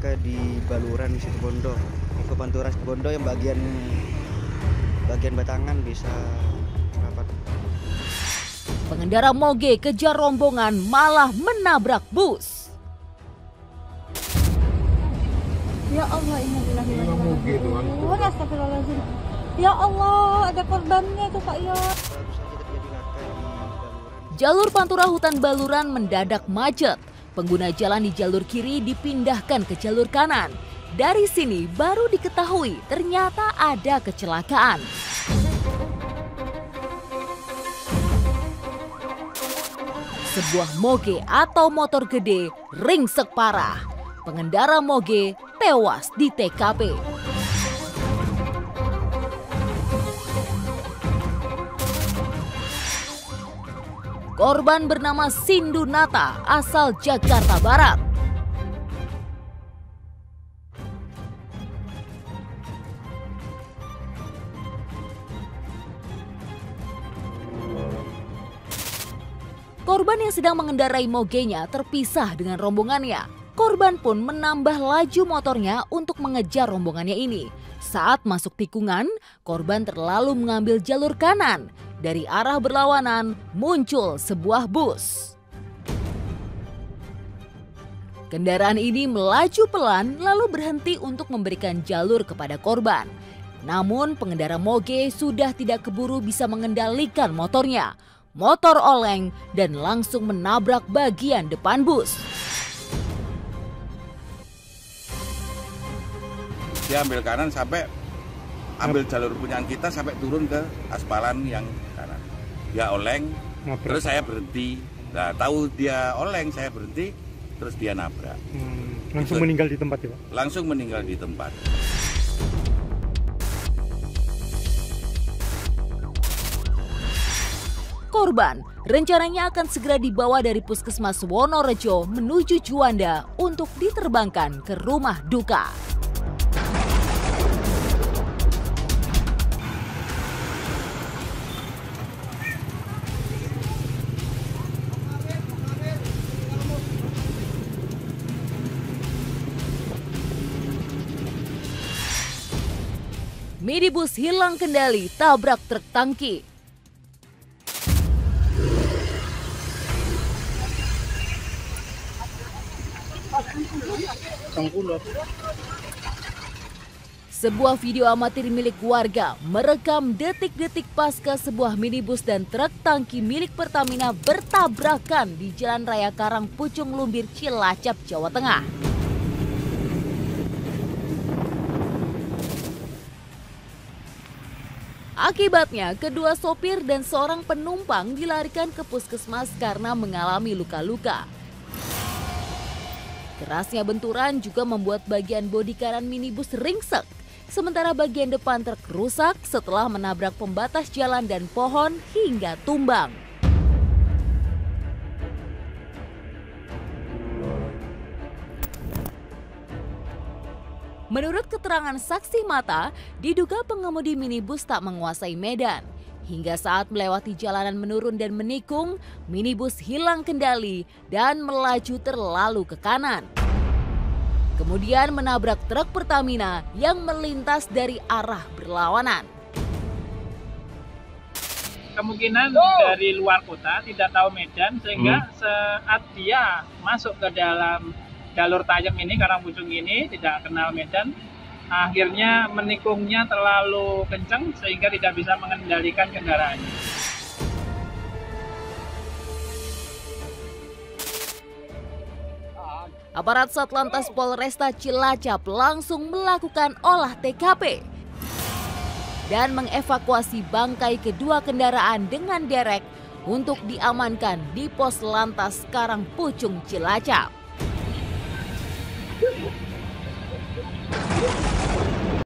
laka di Baluran Situbondo. Ke Pantura Situbondo yang bagian batangan bisa rapat. Pengendara moge kejar rombongan malah menabrak bus. Ya Allah, innalillahi wa inna ilaihi raji'un. Astagfirullahaladzim. Ya Allah, ada korbannya itu Pak ya. Jalur Pantura Hutan Baluran mendadak macet. Pengguna jalan di jalur kiri dipindahkan ke jalur kanan. Dari sini baru diketahui ternyata ada kecelakaan. Sebuah moge atau motor gede ringsek parah. Pengendara moge tewas di TKP. Korban bernama Sindu Nata, asal Jakarta Barat. Korban yang sedang mengendarai mogenya terpisah dengan rombongannya. Korban pun menambah laju motornya untuk mengejar rombongannya ini. Saat masuk tikungan, korban terlalu mengambil jalur kanan. Dari arah berlawanan muncul sebuah bus. Kendaraan ini melaju pelan lalu berhenti untuk memberikan jalur kepada korban. Namun pengendara moge sudah tidak keburu bisa mengendalikan motornya. Motor oleng dan langsung menabrak bagian depan bus. Dia ambil kanan sampai ambil jalur punyaan kita sampai turun ke aspalan yang kanan. Dia oleng, terus saya berhenti. Nah, tahu dia oleng, saya berhenti, terus dia nabrak. Langsung itu, meninggal di tempat ya Pak? Langsung meninggal di tempat. Korban rencananya akan segera dibawa dari Puskesmas Wonorejo menuju Juanda untuk diterbangkan ke rumah duka. Minibus hilang kendali tabrak truk tangki. Sebuah video amatir milik warga merekam detik-detik pasca sebuah minibus dan truk tangki milik Pertamina bertabrakan di Jalan Raya Karangpucung Lumbir, Cilacap, Jawa Tengah. Akibatnya, kedua sopir dan seorang penumpang dilarikan ke puskesmas karena mengalami luka-luka. Kerasnya benturan juga membuat bagian bodi kanan minibus ringsek, sementara bagian depan truk rusak setelah menabrak pembatas jalan dan pohon hingga tumbang. Menurut keterangan saksi mata, diduga pengemudi minibus tak menguasai medan. Hingga saat melewati jalanan menurun dan menikung, minibus hilang kendali dan melaju terlalu ke kanan. Kemudian menabrak truk Pertamina yang melintas dari arah berlawanan. Kemungkinan dari luar kota tidak tahu medan sehingga saat dia masuk ke dalam jalur tajam ini, Karangpucung ini tidak kenal medan, akhirnya menikungnya terlalu kencang sehingga tidak bisa mengendalikan kendaraannya. Aparat Satlantas Polresta Cilacap langsung melakukan olah TKP dan mengevakuasi bangkai kedua kendaraan dengan derek untuk diamankan di Pos Lantas Karangpucung Cilacap.